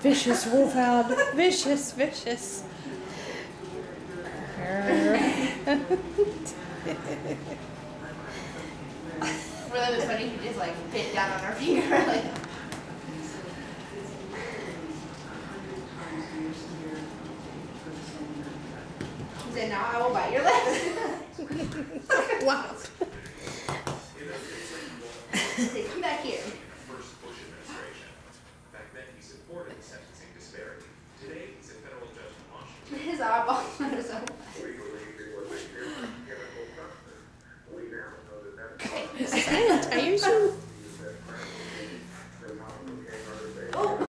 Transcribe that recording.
Vicious wolfhound. Vicious, vicious. Well, that was funny. He just like bit down on her finger. Like. He said, "Now I will bite your leg." Wow. He said, "Come back here." First Bush administration. Back then, he supported the sentencing disparity. Today, he's a federal judge in Washington. His eyeball was so